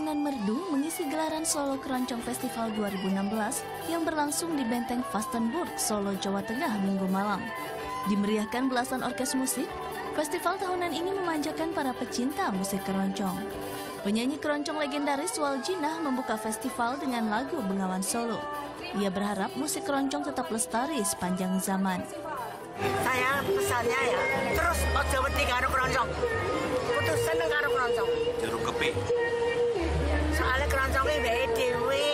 dengan merdu mengisi gelaran Solo Keroncong Festival 2016 yang berlangsung di Benteng Vastenburg, Solo, Jawa Tengah, Minggu malam. Dimeriahkan belasan orkes musik, festival tahunan ini memanjakan para pecinta musik keroncong. Penyanyi keroncong legendaris Waljina membuka festival dengan lagu Bengawan Solo. Ia berharap musik keroncong tetap lestari sepanjang zaman. Saya pesannya ya, terus ojo wedi karo keroncong. Kudu seneng karo keroncong. Jeruk kepik. Soalnya keroncongnya bae dhewe.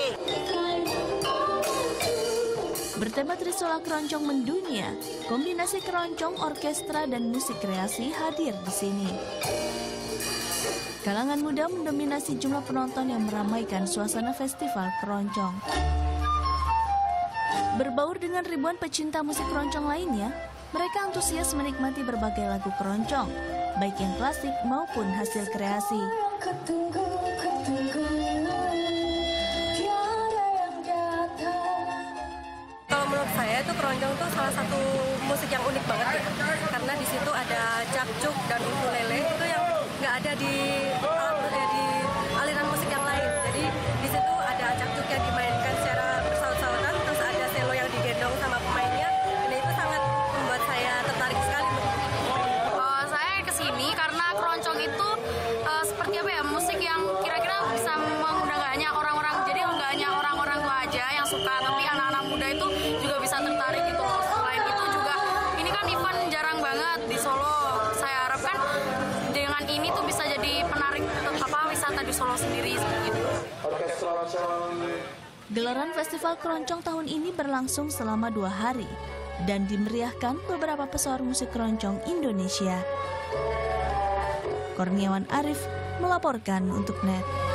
Bertema Trisula Keroncong Mendunia, kombinasi keroncong, orkestra, dan musik kreasi hadir di sini. Kalangan muda mendominasi jumlah penonton yang meramaikan suasana festival keroncong. Berbaur dengan ribuan pecinta musik keroncong lainnya, mereka antusias menikmati berbagai lagu keroncong, baik yang klasik maupun hasil kreasi. Kalau menurut saya itu keroncong itu salah satu musik yang unik banget ya, karena di situ ada jakjuk dan ukulele itu yang nggak ada di aliran musik yang lain. Jadi di situ ada jakjuk yang dimainkan secara bersaut-sautan, terus ada selo yang digendong sama pemainnya, dan itu sangat membuat saya tertarik sekali. Saya kesini karena keroncong itu seperti apa ya, musik yang kira-kira bisa mengundang gak hanya orang-orang, jadi nggak hanya orang-orang tua aja yang suka, tapi anak-anak muda itu juga bisa tertarik gitu. Selain itu juga ini kan event jarang banget di Solo. Saya harapkan dengan ini tuh bisa jadi penarik wisata di Solo sendiri gitu. Gelaran festival keroncong tahun ini berlangsung selama 2 hari dan dimeriahkan beberapa pesohor musik keroncong Indonesia. Kurniawan Arif melaporkan untuk NET.